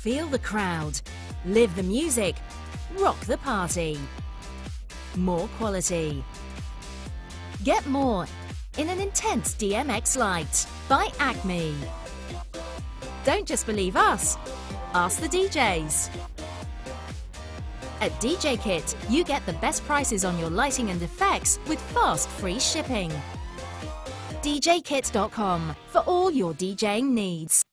Feel the crowd, live the music, rock the party. More quality. Get more in an intense DMX light by Acme. Don't just believe us, ask the DJs. At djkit, you get the best prices on your lighting and effects with fast free shipping. djkit.com for all your DJing needs.